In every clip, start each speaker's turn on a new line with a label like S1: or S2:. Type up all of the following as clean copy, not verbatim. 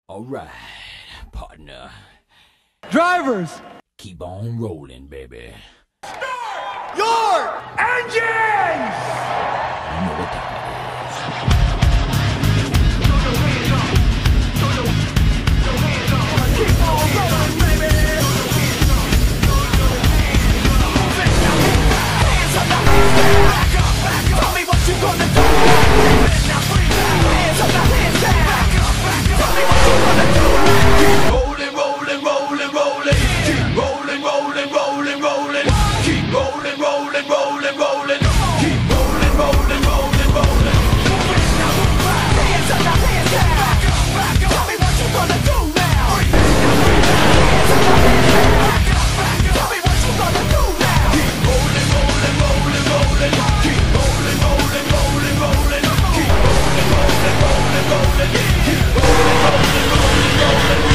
S1: All right, partner.
S2: Drivers!
S1: Keep on rolling, baby.
S2: Your engines!
S1: You know what time it is.
S2: Keep on rolling, baby! Hands up, back up. Tell me what you gonna do. Now bring that hands up, hands down. Tell me what you gonna do. Keep rolling, rolling, rolling, rolling. Keep rolling, rolling, rolling, rolling. Keep rolling, rolling, rolling, rolling. Keep rolling, rolling, rolling, rolling. Now move back. Hands up, hands down. Tell me what you gonna do now. Hands up, hands down. Tell me what you gonna do now. Keep rolling, rolling, rolling, rolling. Keep rolling, rolling, rolling, rolling. Keep rolling, rolling, rolling, rolling. Keep rolling, rolling, rolling, rolling.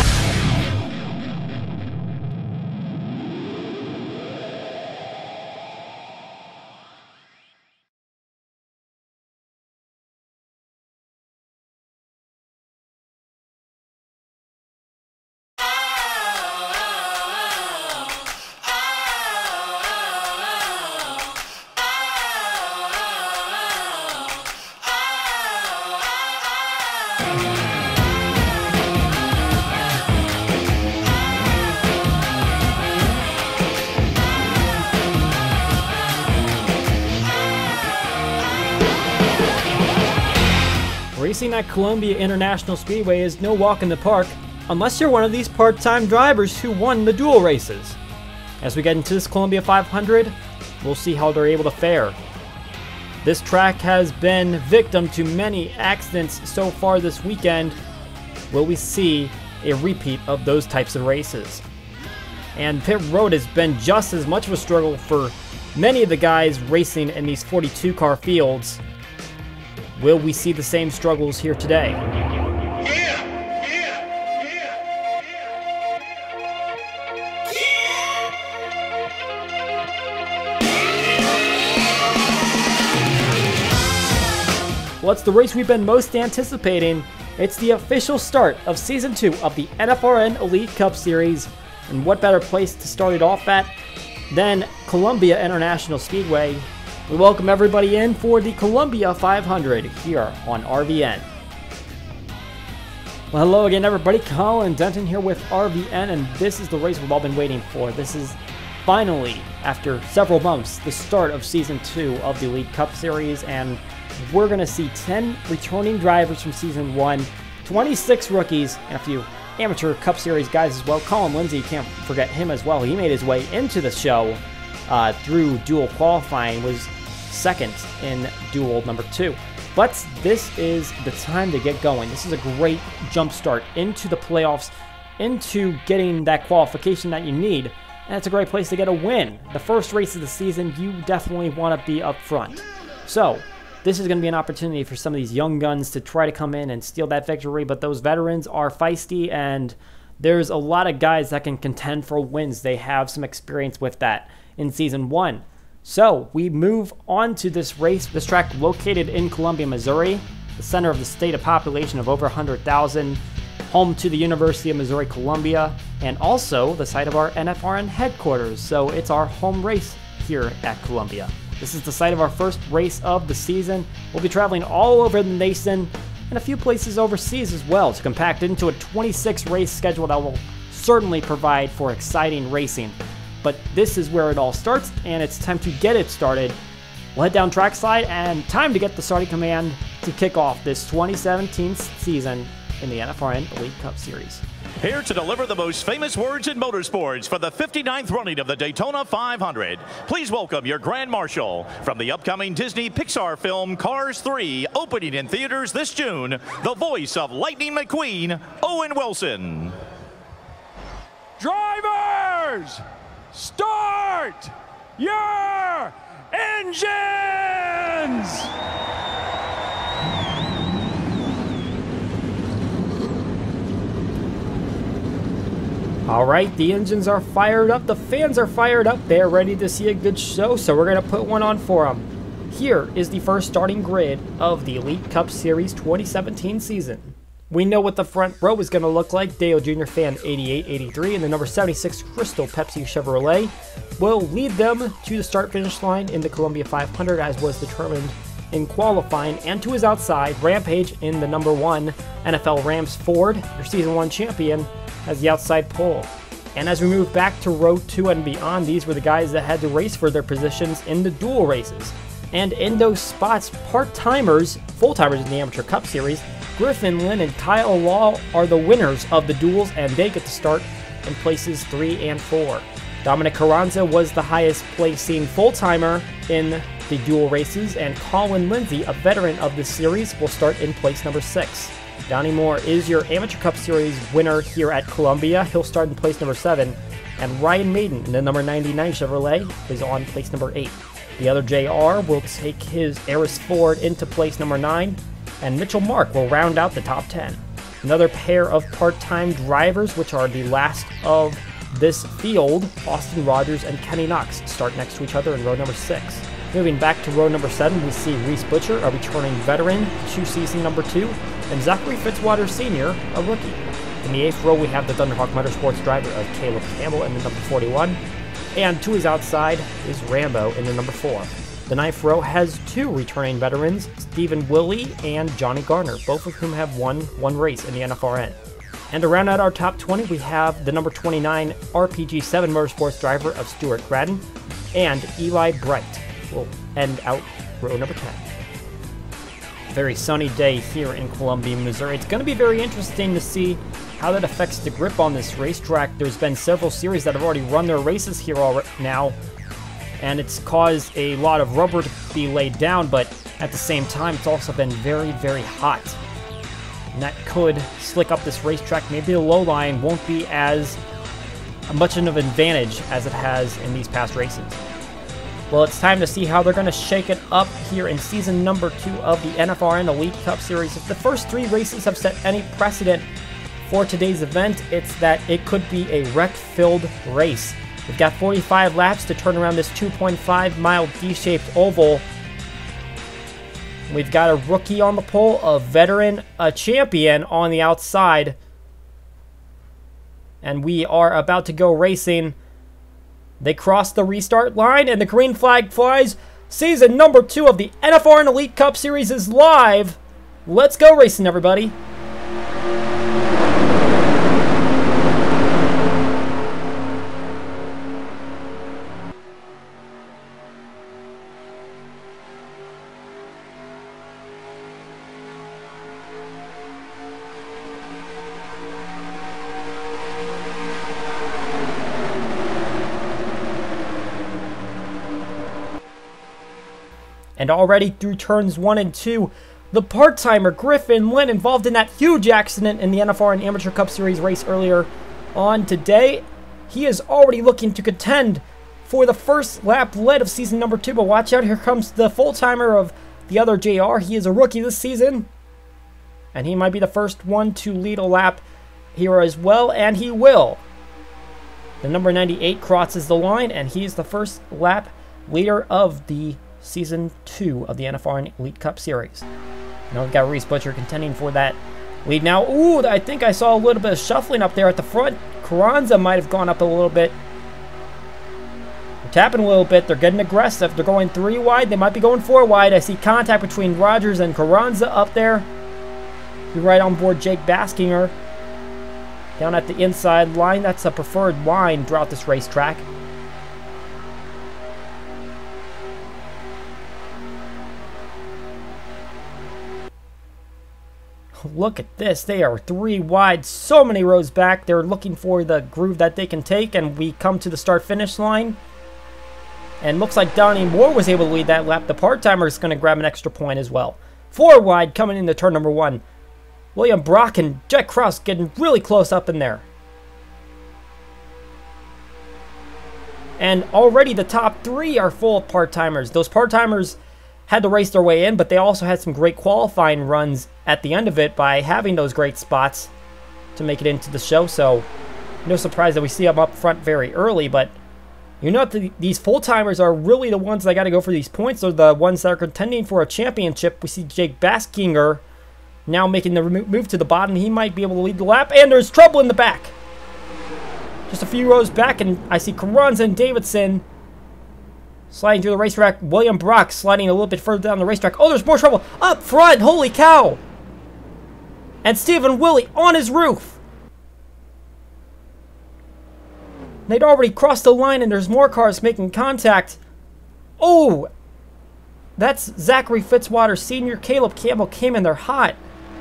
S3: Racing at Columbia International Speedway is no walk in the park unless you're one of these part-time drivers who won the dual races. As we get into this Columbia 500, we'll see how they're able to fare. This track has been victim to many accidents so far this weekend. Will we see a repeat of those types of races? And pit road has been just as much of a struggle for many of the guys racing in these 42 car fields. Will we see the same struggles here today? Well, it's the race we've been most anticipating. It's the official start of Season 2 of the NFRN Elite Cup Series. And what better place to start it off at than Columbia International Speedway. We welcome everybody in for the Columbia 500 here on RVN. Well, hello again, everybody. Colin Denton here with RVN, and this is the race we've all been waiting for. This is finally, after several months, the start of Season 2 of the Elite Cup Series, and we're going to see 10 returning drivers from Season 1, 26 rookies, and a few Amateur Cup Series guys as well. Colin Lindsay, can't forget him as well. He made his way into the show through dual qualifying, was second in dual number 2. But this is the time to get going. This is a great jump start into the playoffs, into getting that qualification that you need, and it's a great place to get a win. The first race of the season, you definitely want to be up front. So this is going to be an opportunity for some of these young guns to try to come in and steal that victory, but those veterans are feisty, and there's a lot of guys that can contend for wins. They have some experience with that in Season 1. So we move on to this race. This track located in Columbia, Missouri, the center of the state, a population of over 100,000, home to the University of Missouri Columbia, and also the site of our NFRN headquarters. So it's our home race here at Columbia. This is the site of our first race of the season. We'll be traveling all over the nation and a few places overseas as well to compact into a 26 race schedule that will certainly provide for exciting racing. But this is where it all starts, and it's time to get it started. We'll head down trackside, and time to get the starting command to kick off this 2017 season in the NFRN Elite Cup Series.
S4: Here to deliver the most famous words in motorsports for the 59th running of the Daytona 500. Please welcome your Grand Marshal from the upcoming Disney Pixar film Cars 3, opening in theaters this June, the voice of Lightning McQueen, Owen Wilson.
S5: Drivers, start your engines!
S3: All right, the engines are fired up, the fans are fired up, they're ready to see a good show, so we're going to put one on for them. Here is the first starting grid of the Elite Cup Series 2017 season. We know what the front row is going to look like. Dale Jr. Fan 88-83 and the number 76 Crystal Pepsi Chevrolet will lead them to the start-finish line in the Columbia 500, as was determined in qualifying. And to his outside, Rampage in the number 1 NFL Rams Ford, your Season 1 champion, has the outside pole. And as we move back to row 2 and beyond, these were the guys that had to race for their positions in the dual races. And in those spots, part-timers, full-timers in the Amateur Cup Series, Griffin Lynn and Kyle Law are the winners of the duels, and they get to start in places 3 and 4. Dominic Carranza was the highest placing full-timer in the dual races, and Colin Lindsay, a veteran of the series, will start in place number 6. Donnie Moore is your Amateur Cup Series winner here at Columbia. He'll start in place number 7, and Ryan Maiden in the number 99 Chevrolet is on place number 8. The other JR will take his Eris Ford into place number 9, and Mitchell Mark will round out the top 10. Another pair of part-time drivers, which are the last of this field, Austin Rogers and Kenny Knox, start next to each other in row number 6. Moving back to row number 7, we see Reese Butcher, a returning veteran, to season number 2, and Zachary Fitzwater Sr., a rookie. In the 8th row, we have the Thunderhawk Motorsports driver of Caleb Campbell in the number 41, and to his outside is Rambo in the number 4. The 9th row has 2 returning veterans, Stephen Willie and Johnny Garner, both of whom have won one race in the NFRN. And to round out our top 20, we have the number 29 RPG7 Motorsports driver of Stuart Gradden, and Eli Bright will end out row number 10. Very sunny day here in Columbia, Missouri. It's going to be very interesting to see how that affects the grip on this racetrack. There's been several series that have already run their races here now, and it's caused a lot of rubber to be laid down, but at the same time, it's also been very, very hot. And that could slick up this racetrack. Maybe the low line won't be as much of an advantage as it has in these past races. Well, it's time to see how they're going to shake it up here in season number 2 of the NFRN Elite Cup Series. If the first 3 races have set any precedent for today's event, it's that it could be a wreck-filled race. We've got 45 laps to turn around this 2.5-mile D-shaped oval. We've got a rookie on the pole, a veteran, a champion on the outside. And we are about to go racing. They cross the restart line, and the green flag flies. Season number 2 of the NFRN Elite Cup Series is live. Let's go racing, everybody. And already through turns 1 and 2, the part-timer Griffin Lynn, involved in that huge accident in the NFRN Amateur Cup Series race earlier on today, he is already looking to contend for the first lap lead of season number 2. But watch out, here comes the full-timer of the other JR. He is a rookie this season, and he might be the first one to lead a lap here as well, and he will. The number 98 crosses the line, and he is the first lap leader of the Season 2 of the NFRN Elite Cup Series. Now we've got Reese Butcher contending for that lead now. Ooh, I think I saw a little bit of shuffling up there at the front. Carranza might have gone up a little bit. They're tapping a little bit. They're getting aggressive. They're going 3 wide. They might be going 4 wide. I see contact between Rogers and Carranza up there. You're right on board Jake Baskinger. Down at the inside line. That's a preferred line throughout this racetrack. Look at this. They are 3 wide, so many rows back. They're looking for the groove that they can take, and we come to the start-finish line. And looks like Donnie Moore was able to lead that lap. The part-timer is going to grab an extra point as well. 4 wide coming into turn number 1. William Brock and Jack Krause getting really close up in there. And already the top 3 are full of part-timers. Those part-timers had to race their way in, but they also had some great qualifying runs at the end of it by having those great spots to make it into the show. So no surprise that we see them up front very early, but you know, these full-timers are really the ones that got to go for these points. They're the ones that are contending for a championship. We see Jake Baskinger now making the move to the bottom. He might be able to lead the lap, and there's trouble in the back. Just a few rows back, and I see Carranza and Davidson sliding through the racetrack. William Brock sliding a little bit further down the racetrack. Oh, there's more trouble up front. Holy cow. And Stephen Willie on his roof. They'd already crossed the line, and there's more cars making contact. Oh, that's Zachary Fitzwater Sr. Caleb Campbell came in there hot.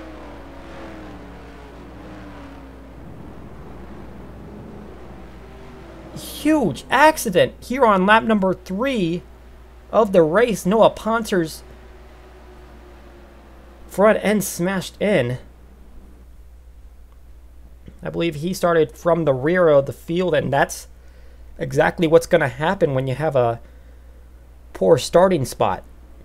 S3: Huge accident here on lap number 3 of the race. Noah Ponser's front end smashed in. I believe he started from the rear of the field, and that's exactly what's going to happen when you have a poor starting spot.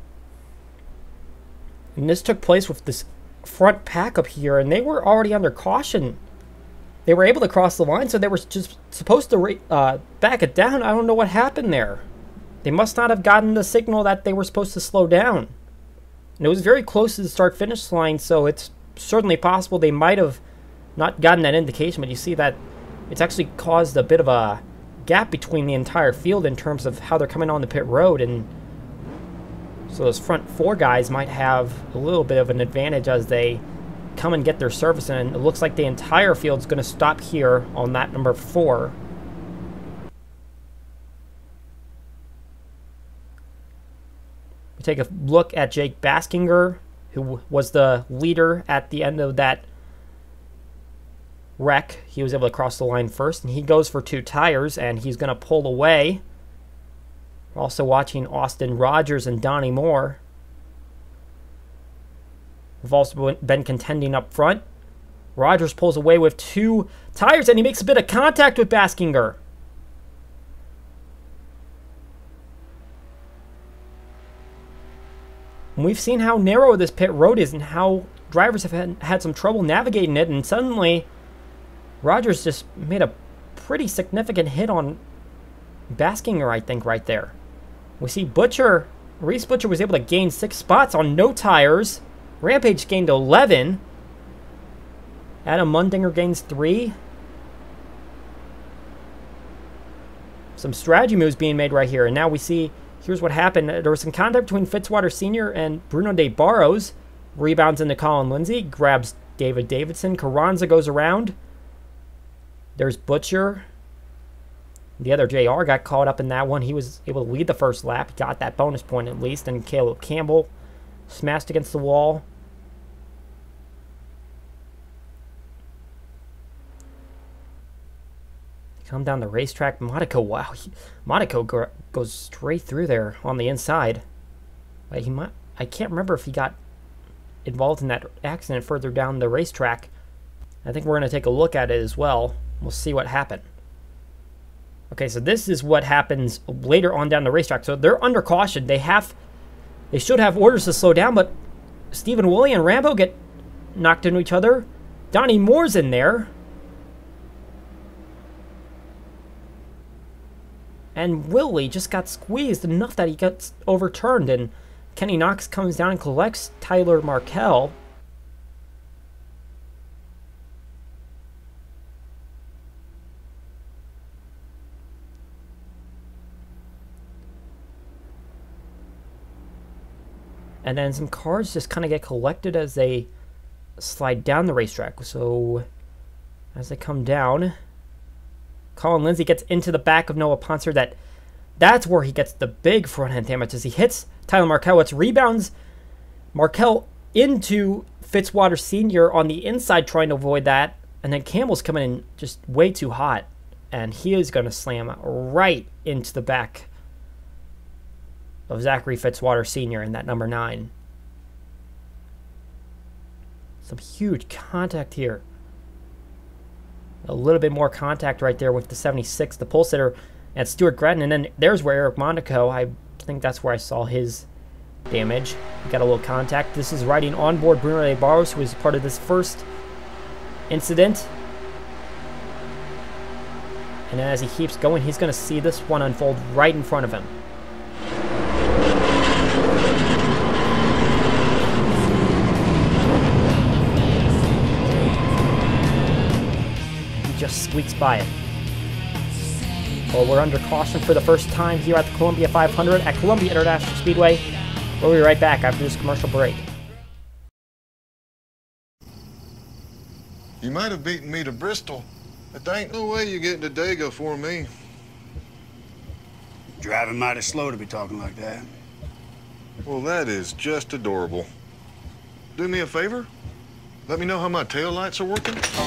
S3: And this took place with this front pack up here, and they were already under caution. They were able to cross the line, so they were just supposed to back it down. I don't know what happened there. They must not have gotten the signal that they were supposed to slow down. And it was very close to the start-finish line, so it's certainly possible they might have not gotten that indication, but you see that it's actually caused a bit of a gap between the entire field in terms of how they're coming on the pit road, and so those front 4 guys might have a little bit of an advantage as they come and get their service, and it looks like the entire field's going to stop here on lap number 4. We take a look at Jake Baskinger, who was the leader at the end of that wreck. He was able to cross the line first, and he goes for 2 tires, and he's going to pull away. We're also watching Austin Rogers and Donnie Moore. We've also been contending up front. Rogers pulls away with 2 tires, and he makes a bit of contact with Baskinger. And we've seen how narrow this pit road is and how drivers have had some trouble navigating it, and suddenly Rogers just made a pretty significant hit on Baskinger, I think, right there. We see Butcher, Reese Butcher was able to gain 6 spots on no tires. Rampage gained 11. Adam Mundinger gains 3. Some strategy moves being made right here. And now we see, here's what happened. There was some contact between Fitzwater Sr. and Bruno De Barros. Rebounds into Colin Lindsay. Grabs David Davidson. Carranza goes around. There's Butcher. The other JR got caught up in that one. He was able to lead the first lap. He got that bonus point at least. And Caleb Campbell smashed against the wall. Come down the racetrack. Monaco, wow. Monaco goes straight through there on the inside. He might, I can't remember if he got involved in that accident further down the racetrack. I think we're going to take a look at it as well. We'll see what happened. Okay, so this is what happens later on down the racetrack. So they're under caution. They should have orders to slow down, but Stephen Willie and Rambo get knocked into each other. Donnie Moore's in there. And Willie just got squeezed enough that he gets overturned, and Kenny Knox comes down and collects Tyler Markell. And then some cars just kind of get collected as they slide down the racetrack. So as they come down, Colin Lindsay gets into the back of Noah Ponser. That's where he gets the big front end damage as he hits Tyler Markell. It rebounds Markell into Fitzwater Sr. on the inside, trying to avoid that. And then Campbell's coming in just way too hot, and he is going to slam right into the back of Zachary Fitzwater Sr. in that number 9. Some huge contact here. A little bit more contact right there with the 76, the pole sitter, and Stuart Gratton. And then there's where Eric Monaco, I think that's where I saw his damage. We got a little contact. This is riding on board Bruno De Barros, who was part of this first incident. And then as he keeps going, he's going to see this one unfold right in front of him. squeaks by it. Well, we're under caution for the first time here at the Columbia 500 at Columbia International Speedway. We'll be right back after this commercial break.
S6: You might have beaten me to Bristol, but there ain't no way you get to Dago for me.
S7: Driving mighty slow to be talking like that.
S6: Well, that is just adorable. Do me a favor? Let me know how my tail lights are working.
S2: See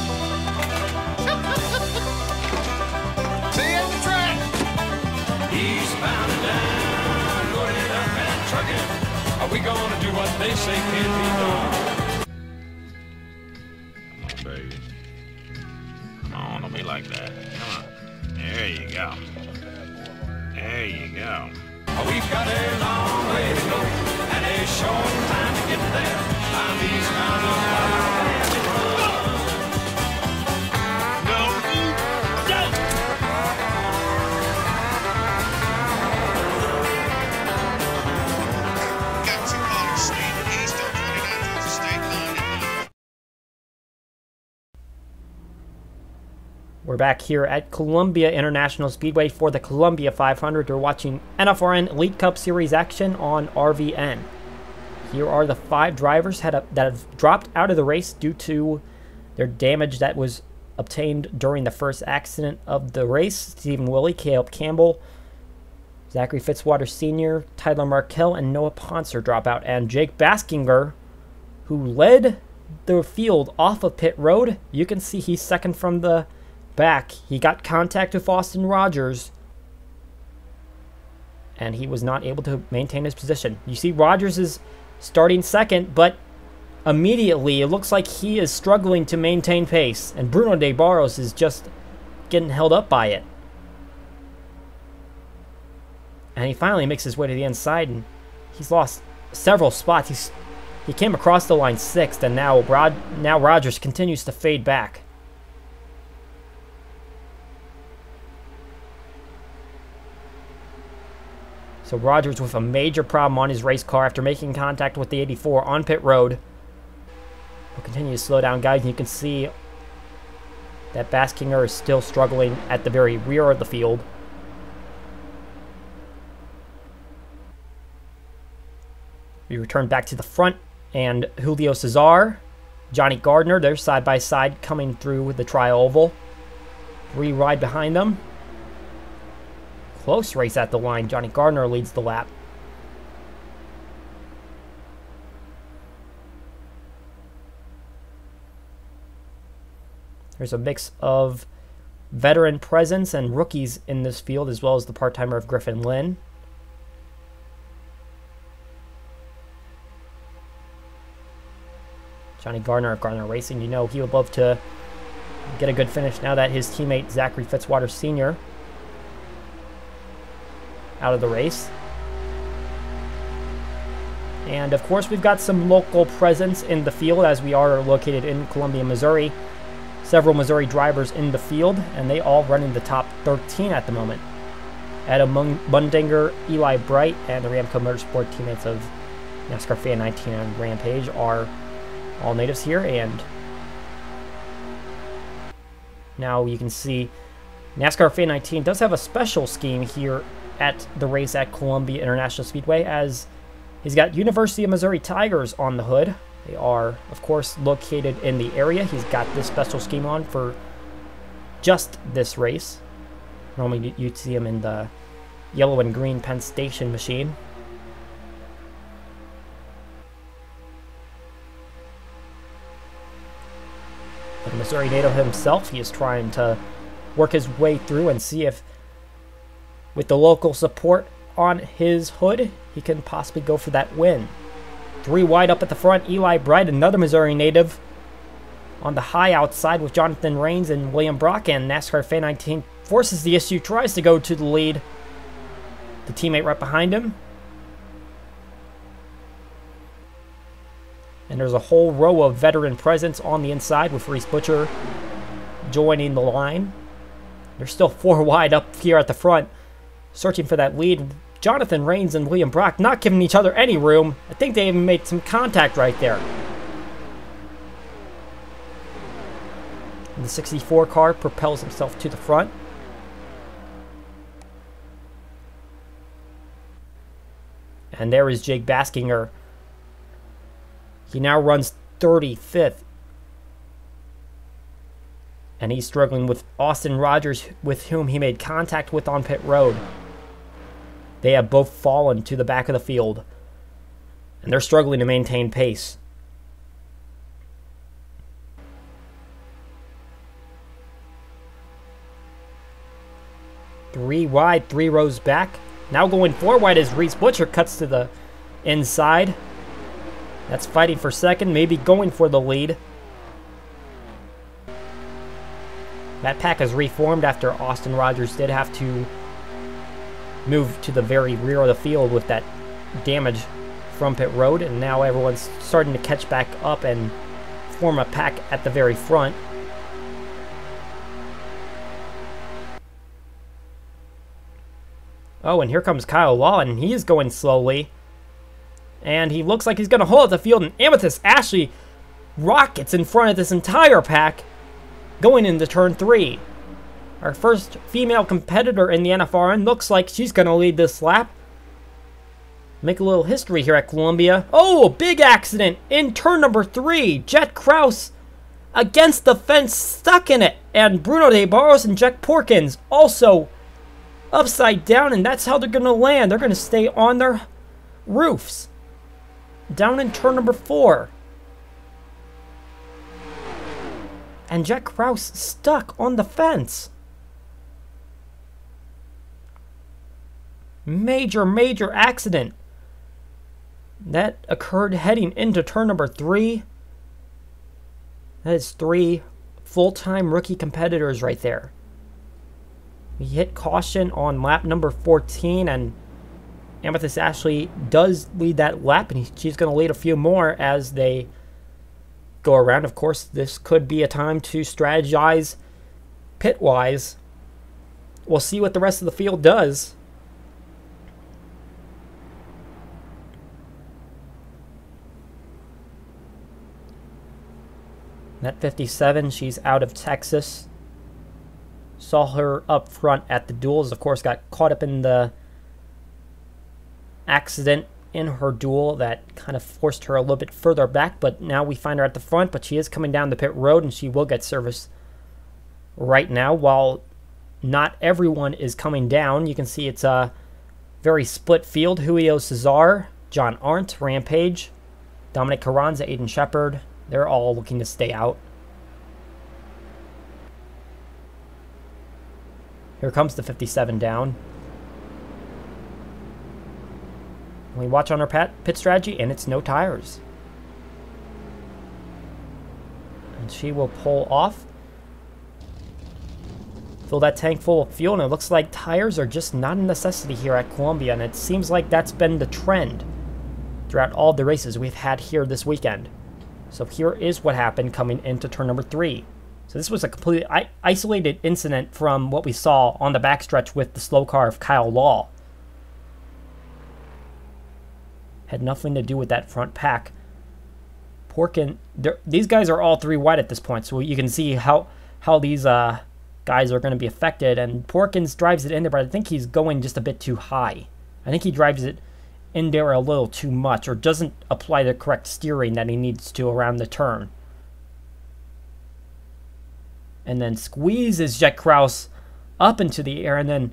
S2: you at the track. Eastbound and down, loaded up and trucking. Are we gonna do what they say can be done?
S1: Come on, baby. Come on, don't be like that. Come on. There you go. There you go.
S2: We've got a long way to go and a short time to get there. I'm eastbound and
S7: Got 2 miles speed east on 29 towards the state line.
S3: We're back here at Columbia International Speedway for the Columbia 500. You're watching NFRN Elite Cup Series action on RVN. Here are the 5 drivers that have dropped out of the race due to their damage that was obtained during the first accident of the race. Stephen Willey, Caleb Campbell, Zachary Fitzwater Sr., Tyler Markell, and Noah Ponser drop out. And Jake Baskinger, who led the field off of pit road, you can see he's second from the back. He got contact with Austin Rogers, and he was not able to maintain his position. You see Rogers is starting second, but immediately it looks like he is struggling to maintain pace, and Bruno De Barros is just getting held up by it. And he finally makes his way to the inside, and he's lost several spots. He came across the line 6th, and now Rogers continues to fade back. So Rogers with a major problem on his race car after making contact with the 84 on pit road. We'll continue to slow down, guys, and you can see that Baskinger is still struggling at the very rear of the field. We return back to the front, and Julio Cesar, Johnny Gardner, they're side by side coming through the tri-oval. 3 wide behind them. Close race at the line. Johnny Gardner leads the lap. There's a mix of veteran presence and rookies in this field, as well as the part-timer of Griffin Lynn. Johnny Gardner of Gardner Racing, you know he would love to get a good finish now that his teammate Zachary Fitzwater Sr. out of the race. And of course we've got some local presence in the field as we are located in Columbia, Missouri. Several Missouri drivers in the field, and they all run in the top 13 at the moment. Adam Mundinger, Eli Bright, and the Ramco Motorsport teammates of NASCAR Fan 19 and Rampage are all natives here. And now you can see NASCAR Fan 19 does have a special scheme here at the race at Columbia International Speedway, as he's got University of Missouri Tigers on the hood. They are, of course, located in the area. He's got this special scheme on for just this race. Normally you'd see him in the yellow and green Penn Station machine. But a Missouri native himself, he is trying to work his way through and see if, with the local support on his hood, he can possibly go for that win. 3 wide up at the front, Eli Bright, another Missouri native, on the high outside with Jonathan Rains and William Brock, and NASCAR Fan 19 forces the issue, tries to go to the lead. The teammate right behind him. And there's a whole row of veteran presence on the inside with Reese Butcher joining the line. There's still 4 wide up here at the front, searching for that lead. Jonathan Rains and William Brock not giving each other any room. I think they even made some contact right there. The 64 car propels himself to the front. And there is Jake Baskinger. He now runs 35th. And he's struggling with Austin Rogers, with whom he made contact with on pit road. They have both fallen to the back of the field. And they're struggling to maintain pace. Three wide, 3 rows back. Now going 4 wide as Reese Butcher cuts to the inside. That's fighting for second, maybe going for the lead. That pack has reformed after Austin Rogers did have to move to the very rear of the field with that damage from pit road, and now everyone's starting to catch back up and form a pack at the very front. Oh, and here comes Kyle Law, and he is going slowly. And he looks like he's going to hold up the field, and Amethyst Ashley rockets in front of this entire pack going into turn 3. Our first female competitor in the NFRN looks like she's going to lead this lap. Make a little history here at Columbia. Oh, big accident in turn number 3. Jet Kraus against the fence, stuck in it. And Bruno De Barros and Jack Porkins also upside down, and that's how they're going to land. They're going to stay on their roofs. Down in turn number 4. And Jack Kraus stuck on the fence. Major, major accident. That occurred heading into turn number 3. That is 3 full-time rookie competitors right there. We hit caution on lap number 14, and Amethyst Ashley does lead that lap, and she's going to lead a few more as they go around. Of course, this could be a time to strategize pit-wise. We'll see what the rest of the field does. That 57, she's out of Texas. Saw her up front at the duels. Of course, got caught up in the accident in her duel that kind of forced her a little bit further back, but now we find her at the front, but she is coming down the pit road, and she will get service right now. While not everyone is coming down, you can see it's a very split field. Julio Cesar, John Arndt, Rampage, Dominic Carranza, Aiden Shepard, they're all looking to stay out. Here comes the 57 down. We watch on our pit strategy, and it's no tires. And she will pull off. Fill that tank full of fuel, and it looks like tires are just not a necessity here at Columbia, and it seems like that's been the trend throughout all the races we've had here this weekend. So here is what happened coming into turn number 3. So this was a completely isolated incident from what we saw on the backstretch with the slow car of Kyle Law. Had nothing to do with that front pack. Porkin, these guys are all 3 wide at this point, so you can see how these guys are going to be affected. And Porkins drives it in there, but I think he's going just a bit too high. I think he drives it in there a little too much, or doesn't apply the correct steering that he needs to around the turn. And then squeezes Jet Kraus up into the air, and then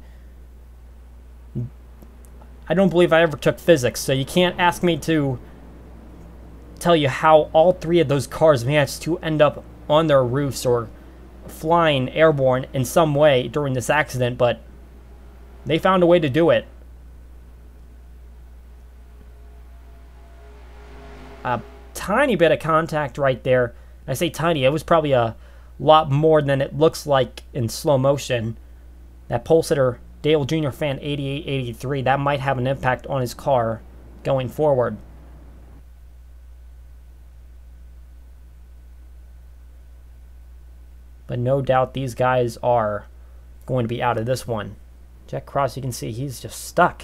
S3: I don't believe I ever took physics, so you can't ask me to tell you how all 3 of those cars managed to end up on their roofs or flying airborne in some way during this accident, but they found a way to do it. A tiny bit of contact right there. I say tiny, it was probably a lot more than it looks like in slow motion. That pole sitter Dale Jr. fan 8883, that might have an impact on his car going forward. But no doubt these guys are going to be out of this one. Jack Cross, you can see he's just stuck.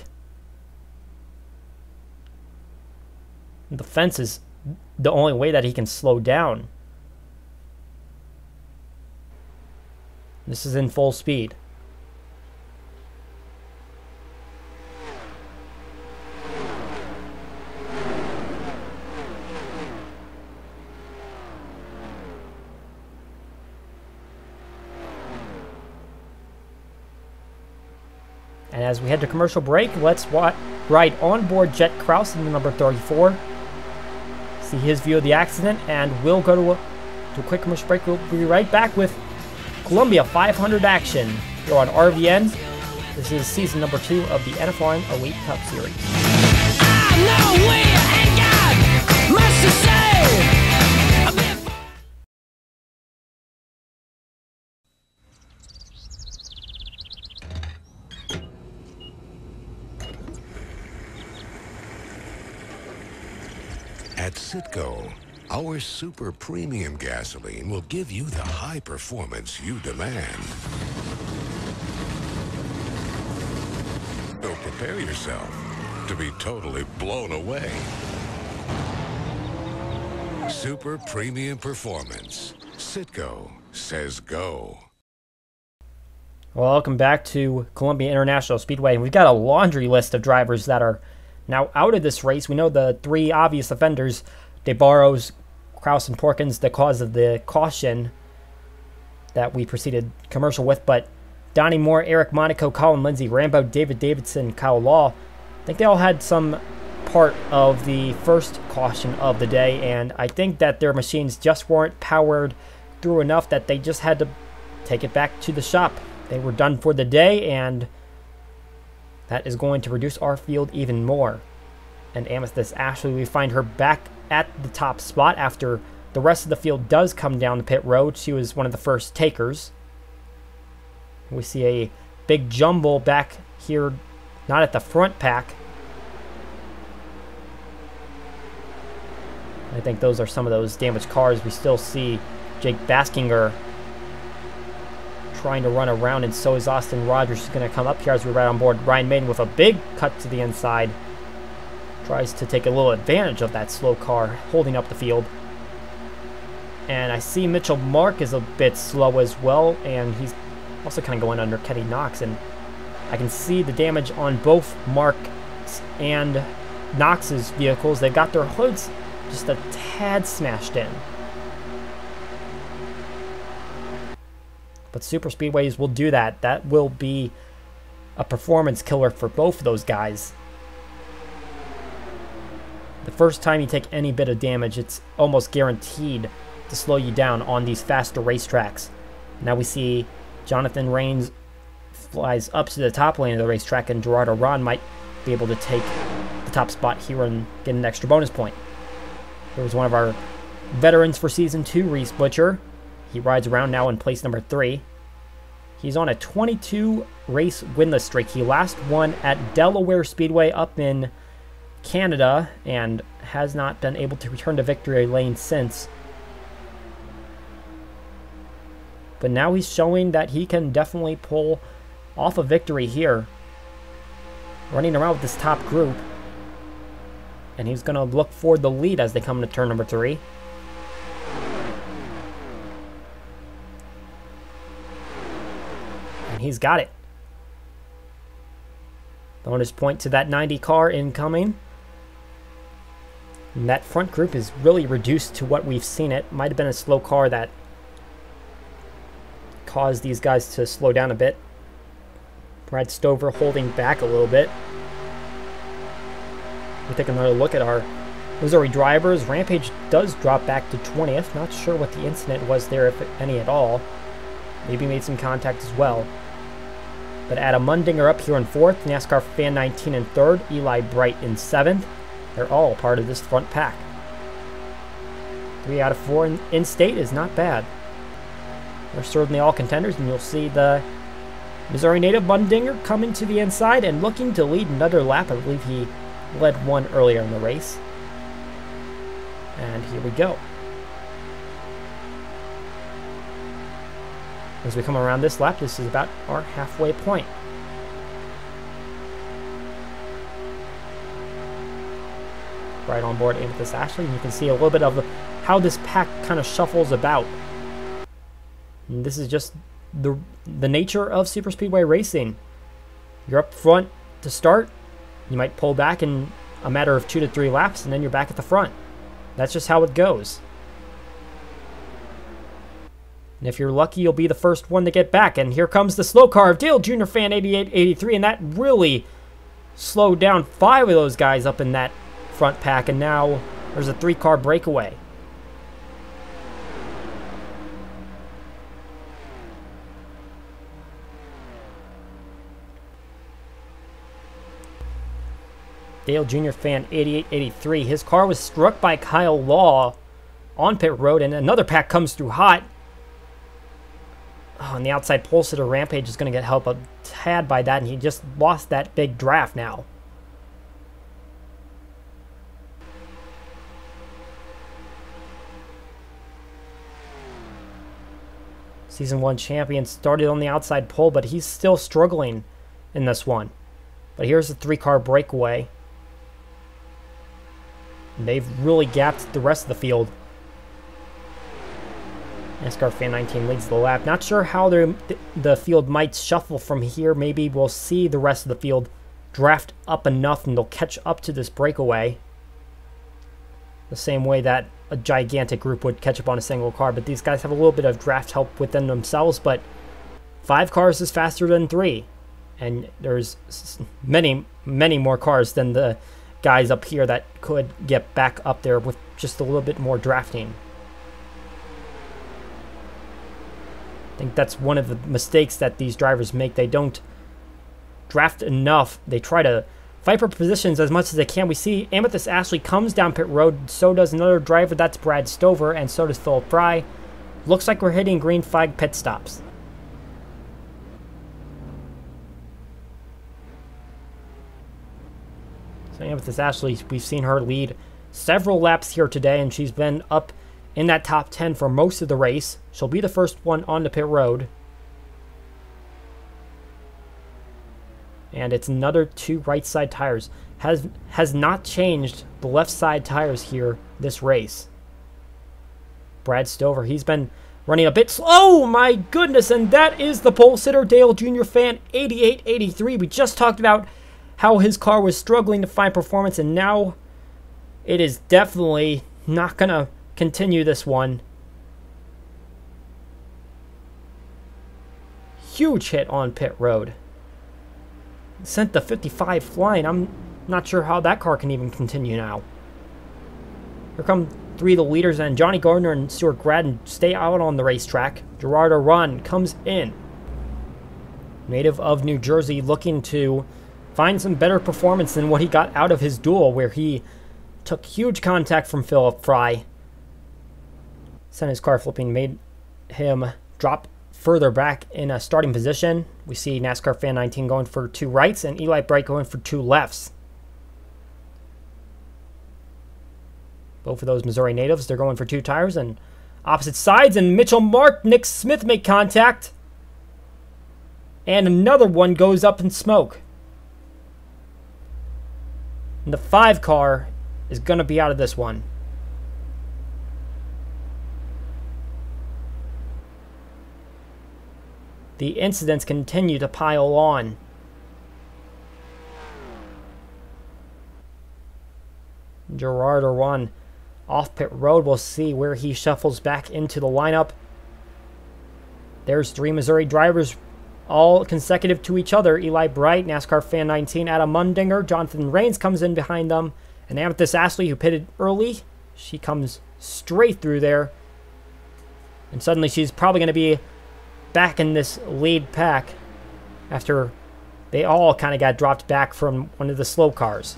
S3: The fence is the only way that he can slow down. This is in full speed. And as we head to commercial break, let's ride onboard Jet Kraus in the number 34. See his view of the accident, and we'll go to a quick commercial break. We'll be right back with Columbia 500 action here on RVN. This is season number 2 of the NFRN Elite Cup Series.
S2: I know we ain't got much to say.
S8: At Citgo, our super premium gasoline will give you the high performance you demand. So prepare yourself to be totally blown away. Super premium performance. Citgo says go.
S3: Welcome back to Columbia International Speedway. And we've got a laundry list of drivers that are now out of this race. We know the 3 obvious offenders, DeBarros, Kraus, and Porkins, the cause of the caution that we proceeded commercial with, but Donnie Moore, Eric Monaco, Colin Lindsay, Rambo, David Davidson, Kyle Law, I think they all had some part of the first caution of the day, and I think that their machines just weren't powered through enough that they just had to take it back to the shop. They were done for the day, and that is going to reduce our field even more. And Amethyst Ashley, we find her back at the top spot after the rest of the field does come down the pit road. She was one of the first takers. We see a big jumble back here, not at the front pack. I think those are some of those damaged cars. We still see Jake Baskinger trying to run around, and so is Austin Rogers. Is going to come up here as we ride on board. Ryan Maiden with a big cut to the inside. Tries to take a little advantage of that slow car holding up the field. And I see Mitchell Mark is a bit slow as well, and he's also kind of going under Kenny Knox. And I can see the damage on both Mark and Knox's vehicles. They've got their hoods just a tad smashed in. But super speedways will do that. That will be a performance killer for both of those guys. The first time you take any bit of damage, it's almost guaranteed to slow you down on these faster racetracks. Now we see Jonathan Rains flies up to the top lane of the racetrack, and Gerardo Ron might be able to take the top spot here and get an extra bonus point. There was one of our veterans for Season 2, Reese Butcher. He rides around now in place number 3. He's on a 22 race winless streak. He last won at Delaware Speedway up in Canada and has not been able to return to victory lane since. But now he's showing that he can definitely pull off a victory here, running around with this top group. And he's going to look for the lead as they come into turn number 3. And he's got it. Bonus point to that 90 car incoming. And that front group is really reduced to what we've seen. It might have been a slow car that caused these guys to slow down a bit. Brad Stover holding back a little bit. We'll take another look at our Missouri drivers. Rampage does drop back to 20th. Not sure what the incident was there, if any at all. Maybe made some contact as well. But Adam Mundinger up here in 4th. NASCAR Fan 19 in 3rd. Eli Bright in 7th. They're all part of this front pack. 3 out of 4 in-state is not bad. They're certainly all contenders, and you'll see the Missouri native Mundinger coming to the inside and looking to lead another lap. I believe he led one earlier in the race. And here we go. As we come around this lap, this is about our halfway point. Right on board Amethyst Ashley, and you can see a little bit of how this pack kind of shuffles about. And this is just the nature of superspeedway racing. You're up front to start. You might pull back in a matter of 2 to 3 laps, and then you're back at the front. That's just how it goes. And if you're lucky, you'll be the first one to get back. And here comes the slow car of Dale Jr. Fan 8883, and that really slowed down 5 of those guys up in that front pack, and now there's a 3-car breakaway. Dale Jr. Fan 8883, his car was struck by Kyle Law on pit road, and another pack comes through hot. Oh, and the outside pole sitter Rampage is going to get help a tad by that, and he just lost that big draft now. Season 1 champion started on the outside pole, but he's still struggling in this one. But here's the 3-car breakaway. And they've really gapped the rest of the field. NASCAR Fan 19 leads the lap. Not sure how the field might shuffle from here. Maybe we'll see the rest of the field draft up enough and they'll catch up to this breakaway. The same way that a gigantic group would catch up on a single car. But these guys have a little bit of draft help within themselves. But 5 cars is faster than 3. And there's many, many more cars than the guys up here that could get back up there with just a little bit more drafting. I think that's one of the mistakes that these drivers make. They don't draft enough. They try to fight for positions as much as they can. We see Amethyst Ashley comes down pit road. So does another driver. That's Brad Stover. And so does Philip Fry. Looks like we're hitting green flag pit stops. So Amethyst Ashley, we've seen her lead several laps here today, and she's been up in that top 10 for most of the race. She'll be the first one on the pit road. And it's another 2 right side tires. Has not changed the left side tires here this race. Brad Stover, he's been running a bit slow. Oh my goodness, and that is the pole sitter, Dale Jr. Fan 8883. We just talked about how his car was struggling to find performance, and now it is definitely not going to continue this one. Huge hit on pit road. Sent the 55 flying. I'm not sure how that car can even continue now. Here come 3 of the leaders, and Johnny Gardner and Stuart Gradden stay out on the racetrack. Gerard Aron comes in. Native of New Jersey, looking to find some better performance than what he got out of his duel, where he took huge contact from Philip Fry. Sent his car flipping, made him drop further back in a starting position. We see NASCAR Fan 19 going for 2 rights and Eli Bright going for 2 lefts. Both of those Missouri natives, they're going for 2 tires and opposite sides, and Mitchell Mark, Nick Smith make contact. And another one goes up in smoke. And the 5 car is going to be out of this one. The incidents continue to pile on. Gerard Aron off pit road. We'll see where he shuffles back into the lineup. There's 3 Missouri drivers, all consecutive to each other. Eli Bright, NASCAR Fan 19, Adam Mundinger, Jonathan Rains comes in behind them. And Amethyst Ashley, who pitted early, she comes straight through there. And suddenly she's probably going to be back in this lead pack after they all kind of got dropped back from one of the slow cars.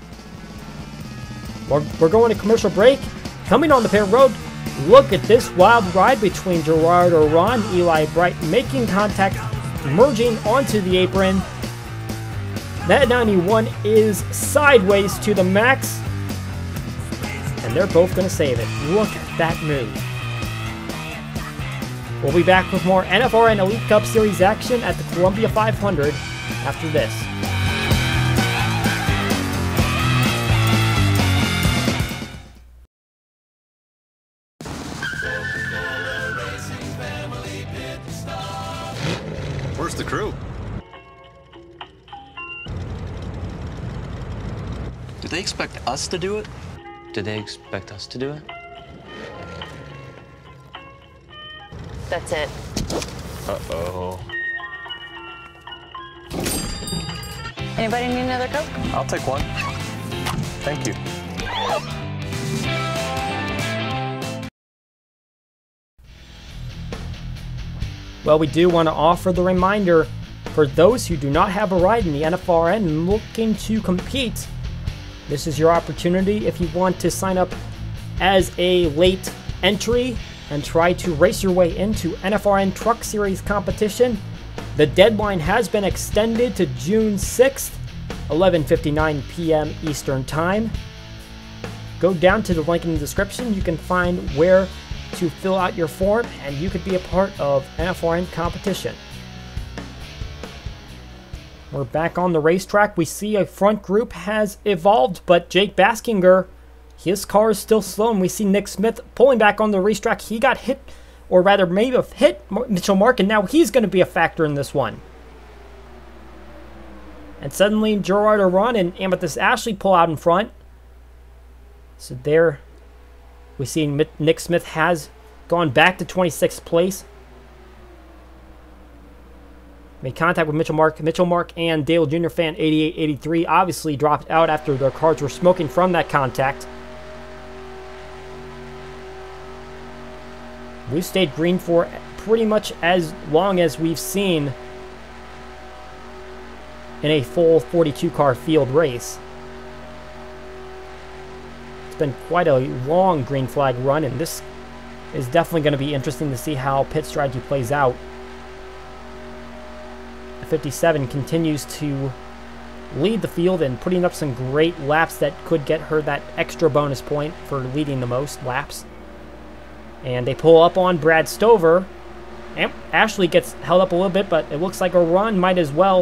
S3: We're going to commercial break. Coming on the pit road, look at this wild ride between Gerard Aron, Eli Bright making contact, merging onto the apron. That 91 is sideways to the max, and they're both going to save it. Look at that move. We'll be back with more NFRN Elite Cup Series action at the Columbia 500 after this.
S9: Do they expect us to do it?
S10: Do they expect us to do it?
S11: That's it.
S10: Uh-oh.
S11: Anybody need another Coke?
S10: I'll take one. Thank you.
S3: Well, we do want to offer the reminder for those who do not have a ride in the NFRN and looking to compete. This is your opportunity if you want to sign up as a late entry and try to race your way into NFRN Truck Series competition. The deadline has been extended to June 6th, 11:59 p.m. Eastern Time. Go down to the link in the description. You can find where to fill out your form and you could be a part of NFRN competition. We're back on the racetrack. We see a front group has evolved, but Jake Baskinger, his car is still slow, and we see Nick Smith pulling back on the racetrack. He got hit, or rather maybe hit Mitchell Mark, and now he's going to be a factor in this one. And suddenly Gerard Aron and Amethyst Ashley pull out in front. So there we see Nick Smith has gone back to 26th place. Made contact with Mitchell Mark. Mitchell Mark and Dale Jr. fan 8883 obviously dropped out after their cars were smoking from that contact. We've stayed green for pretty much as long as we've seen in a full 42 car field race. It's been quite a long green flag run, and this is definitely going to be interesting to see how pit strategy plays out. 57 continues to lead the field and putting up some great laps that could get her that extra bonus point for leading the most laps. And they pull up on Brad Stover. And Ashley gets held up a little bit, but it looks like a run might as well.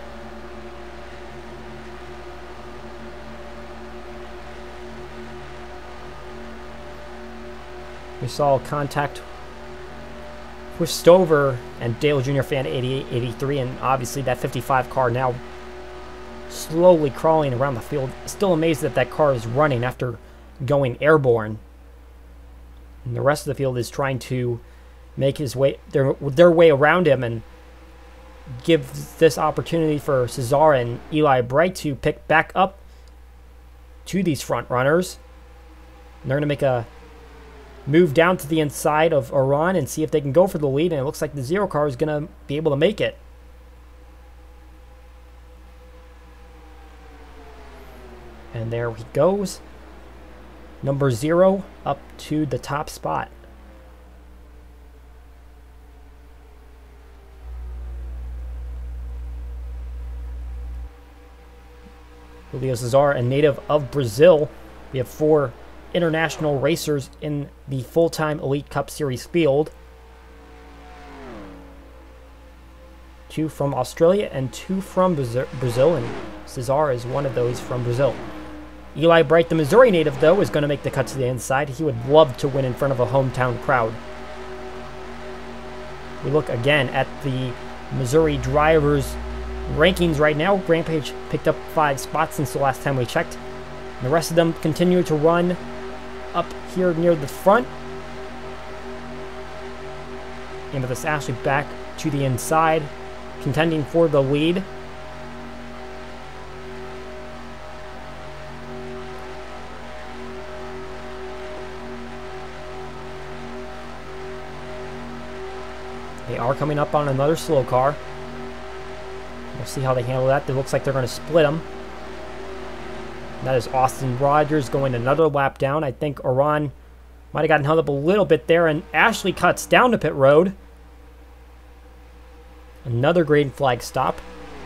S3: We saw contact with Stover and Dale Jr. fan 8883, and obviously that 55 car now slowly crawling around the field. Still amazed that that car is running after going airborne. And the rest of the field is trying to make his way their way around him and give this opportunity for Cesar and Eli Bright to pick back up to these front runners. And they're going to make a move down to the inside of Aron and see if they can go for the lead, and it looks like the Zero car is going to be able to make it. And there he goes. Number 0 up to the top spot. Julio Cesar, a native of Brazil. We have 4 international racers in the full-time Elite Cup Series field. 2 from Australia and 2 from Brazil, and Cesar is one of those from Brazil. Eli Bright, the Missouri native, though, is going to make the cut to the inside. He would love to win in front of a hometown crowd. We look again at the Missouri drivers' rankings right now. Rampage picked up 5 spots since the last time we checked. And the rest of them continue to run up here near the front. Amethyst Ashley back to the inside, contending for the lead. They are coming up on another slow car. We'll see how they handle that. It looks like they're going to split them. That is Austin Rogers going another lap down. I think Aron might have gotten held up a little bit there, and Ashley cuts down to pit road. Another green flag stop.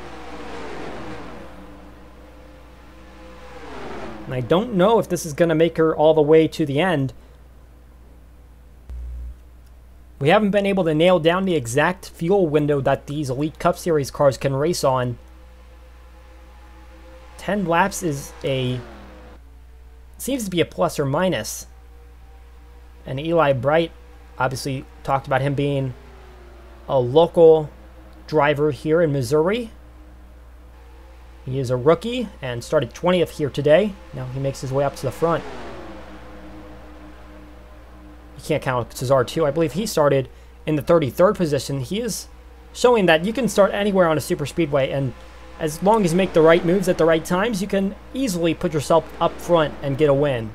S3: And I don't know if this is going to make her all the way to the end. We haven't been able to nail down the exact fuel window that these Elite Cup Series cars can race on. 10 laps is seems to be a plus or minus. And Eli Bright obviously talked about him being a local driver here in Missouri. He is a rookie and started 20th here today. Now he makes his way up to the front. You can't count Cesar too. I believe he started in the 33rd position. He is showing that you can start anywhere on a super speedway, and as long as you make the right moves at the right times, you can easily put yourself up front and get a win.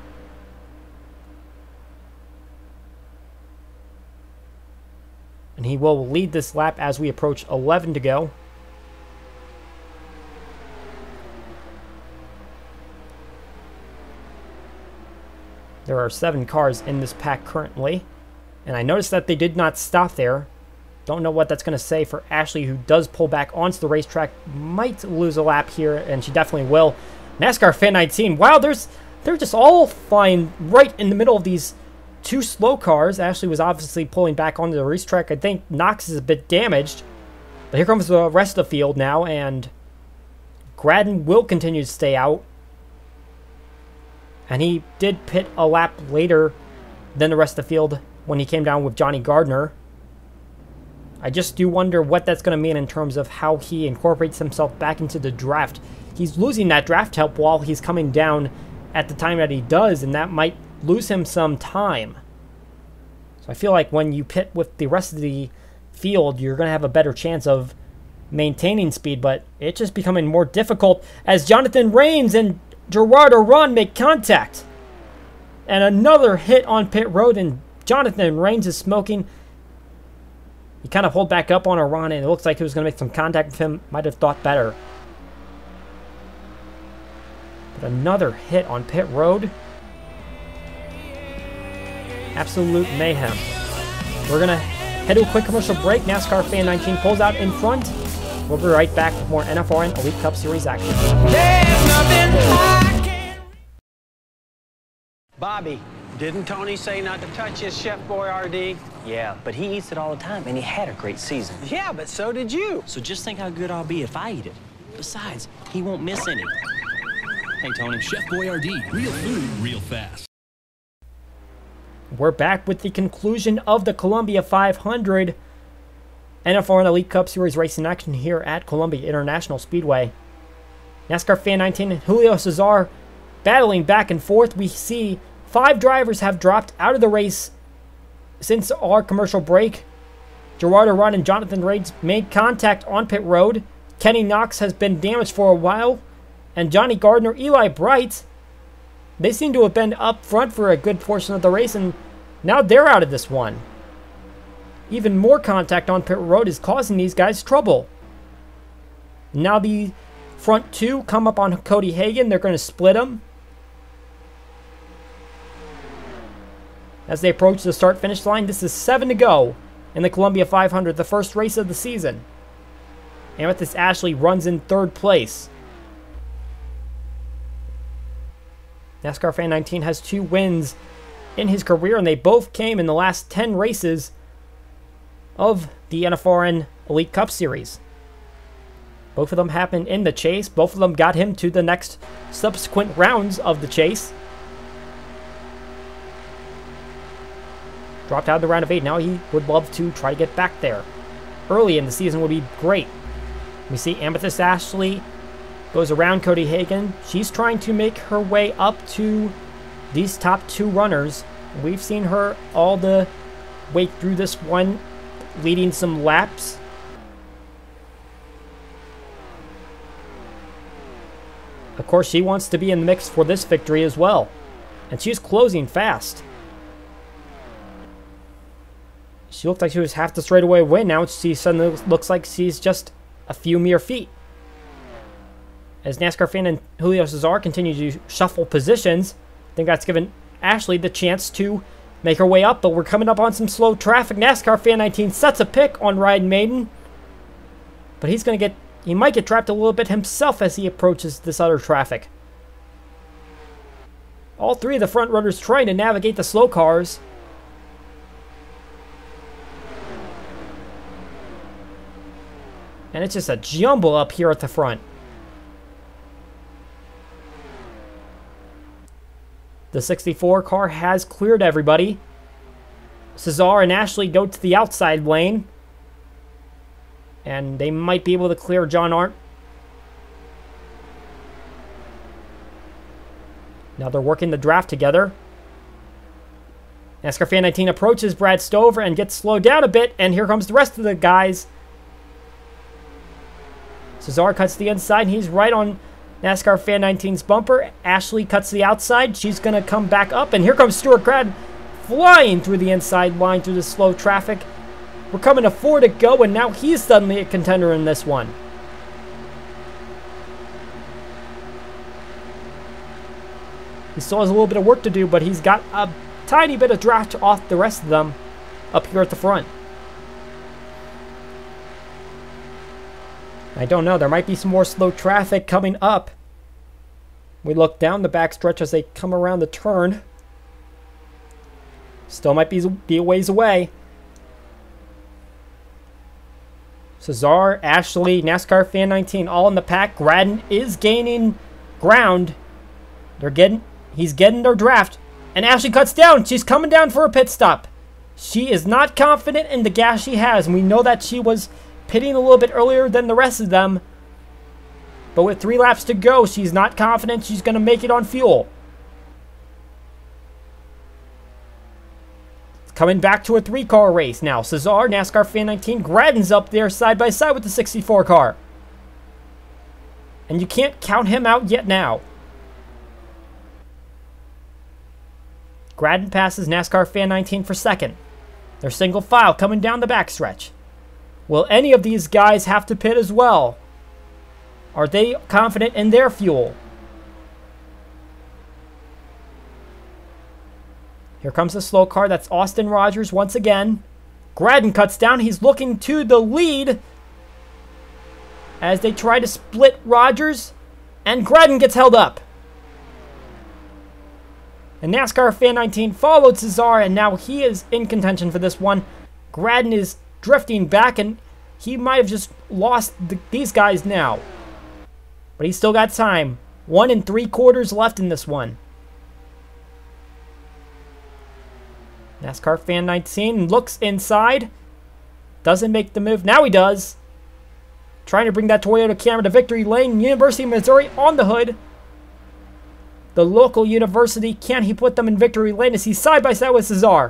S3: And he will lead this lap as we approach 11 to go. There are 7 cars in this pack currently. And I noticed that they did not stop there. Don't know what that's going to say for Ashley, who does pull back onto the racetrack. Might lose a lap here, and she definitely will. NASCAR Fan 19. Wow, they're just all flying right in the middle of these 2 slow cars. Ashley was obviously pulling back onto the racetrack. I think Knox is a bit damaged. But here comes the rest of the field now, and Gradden will continue to stay out. And he did pit a lap later than the rest of the field when he came down with Johnny Gardner. I just do wonder what that's going to mean in terms of how he incorporates himself back into the draft. He's losing that draft help while he's coming down at the time that he does, and that might lose him some time. So I feel like when you pit with the rest of the field, you're going to have a better chance of maintaining speed, but it's just becoming more difficult as Jonathan Rains and Gerard Oran make contact. And another hit on pit road, and Jonathan Rains is smoking. He kind of pulled back up on Oran, and it looks like he was going to make some contact with him. Might have thought better. But another hit on pit road. Absolute mayhem. We're going to head to a quick commercial break. NASCAR Fan 19 pulls out in front. We'll be right back with more NFRN Elite Cup Series action.
S2: There's nothing I can't.
S9: Bobby, didn't Tony say not to touch his Chef Boyardee?
S12: Yeah, but he eats it all the time, and he had a great season.
S9: Yeah, but so did you.
S12: So just think how good I'll be if I eat it. Besides, he won't miss any. Hey, Tony.
S13: Chef Boyardee, real food, real fast.
S3: We're back with the conclusion of the Columbia 500 NFRN Elite Cup Series racing action here at Columbia International Speedway. NASCAR Fan 19 and Julio Cesar battling back and forth. We see 5 drivers have dropped out of the race since our commercial break. Gerard Oran and Jonathan Rains made contact on pit road. Kenny Knox has been damaged for a while. And Johnny Gardner, Eli Bright, they seem to have been up front for a good portion of the race, and now they're out of this one. Even more contact on pit road is causing these guys trouble. Now the front 2 come up on Cody Hagan. They're going to split him as they approach the start-finish line. This is 7 to go in the Columbia 500, the first race of the season. Amethyst Ashley runs in 3rd place. NASCAR Fan 19 has 2 wins in his career, and they both came in the last 10 races of the NFRN Elite Cup Series. Both of them happened in the chase. Both of them got him to the next subsequent rounds of the chase. Dropped out of the round of 8. Now he would love to try to get back there. Early in the season would be great. We see Amethyst Ashley goes around Cody Hagan. She's trying to make her way up to these top 2 runners. We've seen her all the way through this one, leading some laps. Of course, she wants to be in the mix for this victory as well. And she's closing fast. She looked like she was half the straightaway win. Now she suddenly looks like she's just a few mere feet. As NASCAR Fan and Julio Cesar continue to shuffle positions, I think that's given Ashley the chance to make her way up, but we're coming up on some slow traffic. NASCAR Fan 19 sets a pick on Ride Maiden, but he might get trapped a little bit himself as he approaches this other traffic. All 3 of the front runners trying to navigate the slow cars. And it's just a jumble up here at the front. The 64 car has cleared everybody. Cesar and Ashley go to the outside lane. And they might be able to clear John Arndt. Now they're working the draft together. NASCAR Fan 19 approaches Brad Stover and gets slowed down a bit, and here comes the rest of the guys. Cesar cuts the inside, and he's right on NASCAR Fan 19's bumper. Ashley cuts the outside. She's going to come back up, and here comes Stuart Gradden flying through the inside line through the slow traffic. We're coming to 4 to go, and now he's suddenly a contender in this one. He still has a little bit of work to do, but he's got a tiny bit of draft off the rest of them up here at the front. I don't know. There might be some more slow traffic coming up. We look down the backstretch as they come around the turn. Still might be a ways away. Cesar, Ashley, NASCAR Fan 19 all in the pack. Gradden is gaining ground. He's getting their draft. And Ashley cuts down. She's coming down for a pit stop. She is not confident in the gas she has. And we know that she was pitting a little bit earlier than the rest of them. But with 3 laps to go, she's not confident she's going to make it on fuel. Coming back to a 3-car race now. Cesar, NASCAR Fan 19, Gradden's up there side by side with the 64 car. And you can't count him out yet now. Gradden passes NASCAR Fan 19 for second. They're single file coming down the backstretch. Will any of these guys have to pit as well? Are they confident in their fuel? Here comes the slow car. That's Austin Rogers once again. Gradden cuts down. He's looking to the lead as they try to split Rogers. And Gradden gets held up. And NASCAR Fan 19 followed Cesar, and now he is in contention for this one. Gradden is drifting back, and he might have just lost these guys now. But he's still got time. 1 3/4 left in this one. NASCAR Fan 19 looks inside. Doesn't make the move. Now he does. Trying to bring that Toyota Camry to victory lane. University of Missouri on the hood. The local university, can he put them in victory lane as he's side by side with Cesar?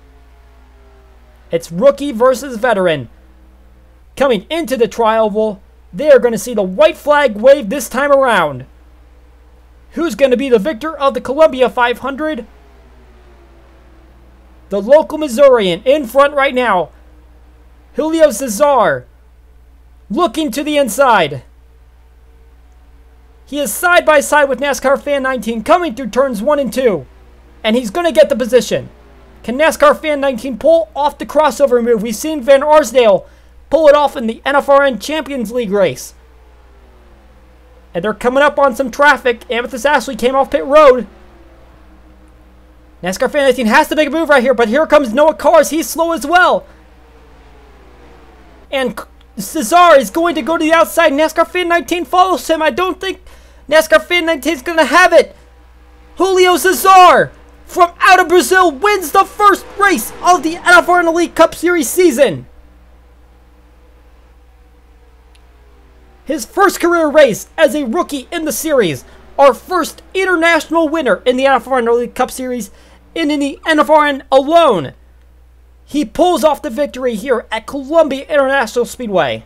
S3: It's rookie versus veteran. Coming into the tri-oval, they are going to see the white flag wave this time around. Who's going to be the victor of the Columbia 500? The local Missourian in front right now. Julio Cesar. Looking to the inside. He is side by side with NASCAR Fan 19 coming through turns 1 and 2. And he's going to get the position. Can NASCAR Fan 19 pull off the crossover move? We've seen Van Arsdale pull it off in the NFRN Champions League race. And they're coming up on some traffic. Amethyst Ashley came off pit road. NASCAR Fan 19 has to make a move right here, but here comes Noah Cars. He's slow as well. And Cesar is going to go to the outside. NASCAR Fan 19 follows him. I don't think NASCAR Fan 19 is going to have it. Julio Cesar from out of Brazil wins the first race of the NFRN Elite Cup Series season. His first career race as a rookie in the series. Our first international winner in the NFRN Elite Cup Series and in the NFRN alone. He pulls off the victory here at Columbia International Speedway.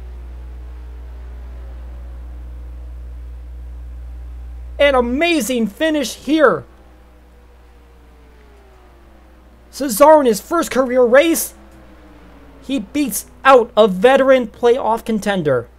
S3: An amazing finish here. Cesar in his first career race, he beats out a veteran playoff contender.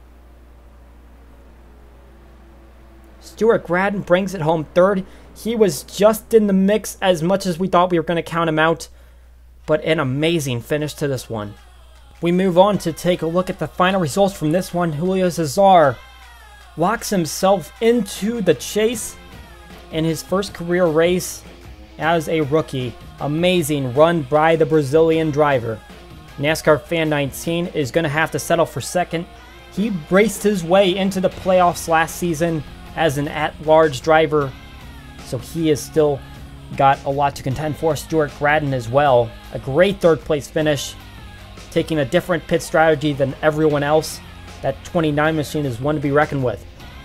S3: Stuart Gradden brings it home third. He was just in the mix as much as we thought we were going to count him out. But an amazing finish to this one. We move on to take a look at the final results from this one. Julio Cesar locks himself into the chase in his first career race as a rookie. Amazing run by the Brazilian driver. NASCAR Fan 19 is going to have to settle for second. He raced his way into the playoffs last season as an at-large driver, so he has still got a lot to contend for. Stuart Gradden as well. A great third place finish, taking a different pit strategy than everyone else. That 29 machine is one to be reckoned with.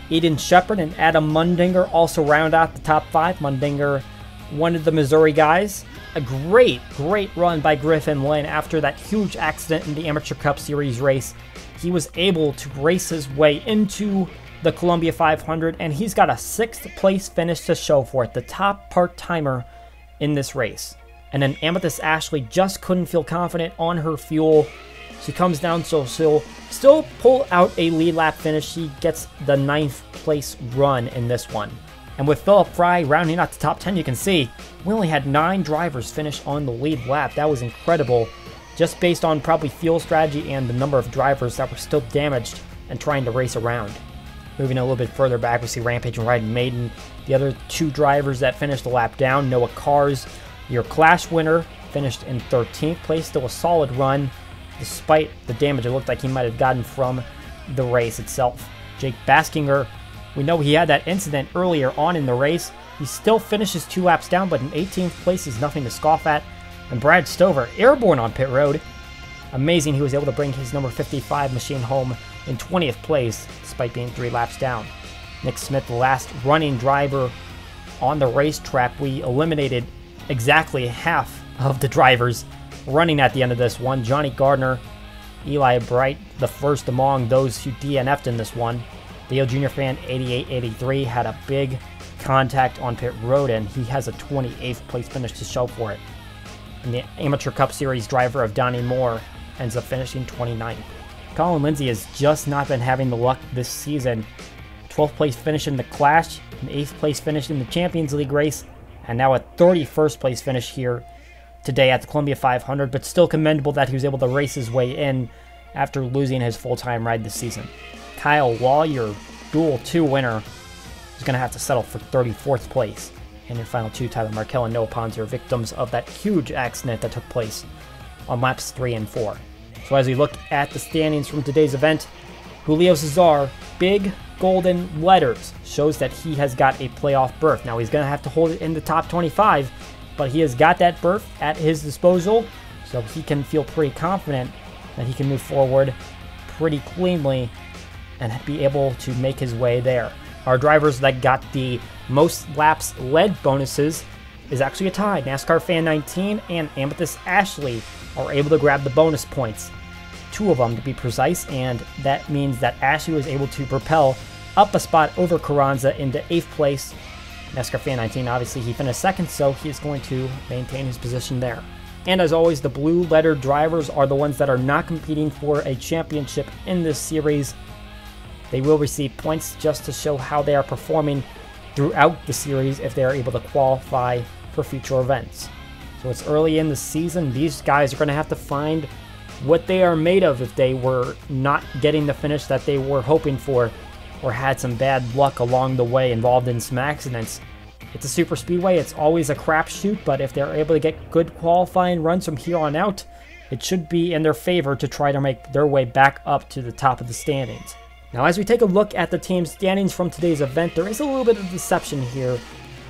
S3: Eden Shepard and Adam Mundinger also round out the top 5. Mundinger, one of the Missouri guys. A great run by Griffin Lynn after that huge accident in the Amateur Cup Series race. He was able to race his way into the Columbia 500, and he's got a 6th place finish to show for it, the top part-timer in this race. And then Amethyst Ashley just couldn't feel confident on her fuel. She comes down, so she'll still pull out a lead lap finish. She gets the 9th place run in this one. And with Philip Fry rounding out the top 10, you can see we only had 9 drivers finish on the lead lap. That was incredible, just based on probably fuel strategy and the number of drivers that were still damaged and trying to race around. Moving a little bit further back, we see Rampage and Ryan Maiden. The other 2 drivers that finished the lap down, Noah Kars, your Clash winner, finished in 13th place. Still a solid run, despite the damage it looked like he might have gotten from the race itself. Jake Baskinger, we know he had that incident earlier on in the race. He still finishes 2 laps down, but in 18th place is nothing to scoff at. And Brad Stover, airborne on pit road. Amazing he was able to bring his number 55 machine home in 20th place, despite being 3 laps down. Nick Smith, the last running driver on the racetrack. We eliminated exactly half of the drivers running at the end of this one. Johnny Gardner, Eli Bright, the first among those who DNF'd in this one. Dale Jr. Fan 8883 had a big contact on pit road, and he has a 28th place finish to show for it. And the Amateur Cup Series driver of Donnie Moore ends up finishing 29th. Colin Lindsay has just not been having the luck this season. 12th place finish in the Clash, an 8th place finish in the Champions League race, and now a 31st place finish here today at the Columbia 500, but still commendable that he was able to race his way in after losing his full-time ride this season. Kyle Law, your Duel 2 winner, is going to have to settle for 34th place. And your final 2, Tyler Markell and Noah Ponzer, victims of that huge accident that took place on laps 3 and 4. So as we look at the standings from today's event, Julio Cesar, big golden letters, shows that he has got a playoff berth. Now he's going to have to hold it in the top 25, but he has got that berth at his disposal, so he can feel pretty confident that he can move forward pretty cleanly and be able to make his way there. Our drivers that got the most laps led bonuses is actually a tie. NASCAR Fan 19 and Amethyst Ashley are able to grab the bonus points. 2 of them to be precise, and that means that Ashley was able to propel up a spot over Carranza into 8th place. NASCAR Fan 19, obviously he finished 2nd, so he's going to maintain his position there. And as always, the blue letter drivers are the ones that are not competing for a championship in this series. They will receive points just to show how they are performing throughout the series if they are able to qualify for future events. So it's early in the season. These guys are going to have to find what they are made of if they were not getting the finish that they were hoping for or had some bad luck along the way involved in some accidents. It's a super speedway. It's always a crapshoot, but if they're able to get good qualifying runs from here on out, it should be in their favor to try to make their way back up to the top of the standings. Now, as we take a look at the team standings from today's event, there is a little bit of deception here.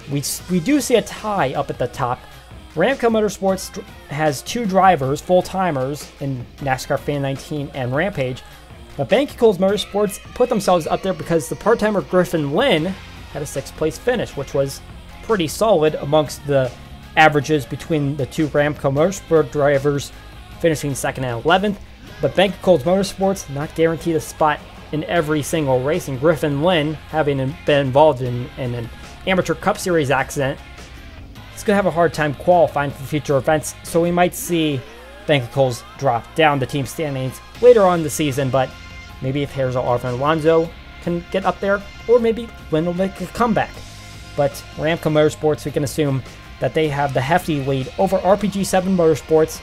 S3: We do see a tie up at the top. Ramco Motorsports has 2 drivers, full-timers, in NASCAR Fan 19 and Rampage, but Bank-Nichols Motorsports put themselves up there because the part-timer Griffin Lynn had a 6th place finish, which was pretty solid amongst the averages between the 2 Ramco Motorsport drivers finishing 2nd and 11th, but Bank-Nichols Motorsports not guaranteed a spot in every single race, and Griffin Lynn, having been involved in an Amateur Cup Series accident, is going to have a hard time qualifying for future events, so we might see Bank-Nichols drop down the team standings later on in the season, but maybe if Harold Arvin Alonso can get up there, or maybe Lynn will make a comeback. But Ramco Motorsports, we can assume that they have the hefty lead over RPG7 Motorsports,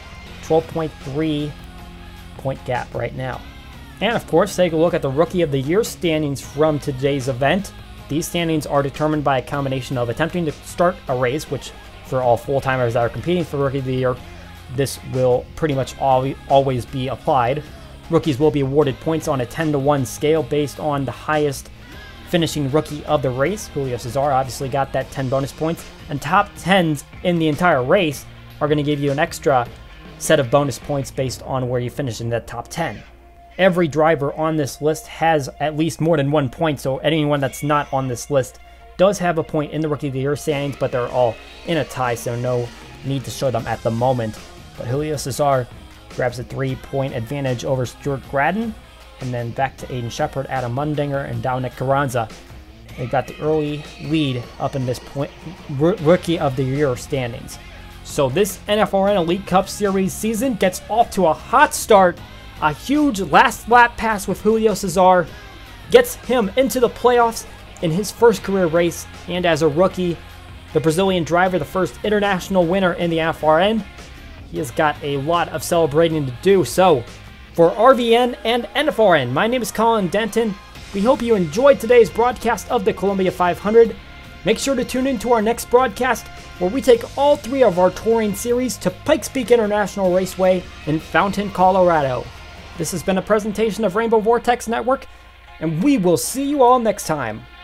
S3: 12.3 point gap right now. And of course, take a look at the Rookie of the Year standings from today's event. These standings are determined by a combination of attempting to start a race, which for all full-timers that are competing for Rookie of the Year, this will pretty much always be applied. Rookies will be awarded points on a 10-to-1 scale based on the highest finishing rookie of the race. Julio Cesar obviously got that 10 bonus points, and top 10s in the entire race are going to give you an extra set of bonus points based on where you finish in that top 10. every driver on this list has at least more than 1 point, so anyone that's not on this list does have a point in the Rookie of the Year standings, but they're all in a tie, so no need to show them at the moment. But Julio Cesar grabs a 3-point advantage over Stuart Gradden, and then back to Aiden Shepard, Adam Mundinger, and Dominic Carranza. They've got the early lead up in this point Rookie of the Year standings. So this NFRN Elite Cup Series season gets off to a hot start. A huge last lap pass with Julio Cesar gets him into the playoffs in his first career race, and as a rookie, the Brazilian driver, the first international winner in the NFRN, he has got a lot of celebrating to do. So, for RVN and NFRN, my name is Colin Denton. We hope you enjoyed today's broadcast of the Columbia 500. Make sure to tune in to our next broadcast, where we take all 3 of our touring series to Pikes Peak International Raceway in Fountain, Colorado. This has been a presentation of Rainbow Vortex Network, and we will see you all next time.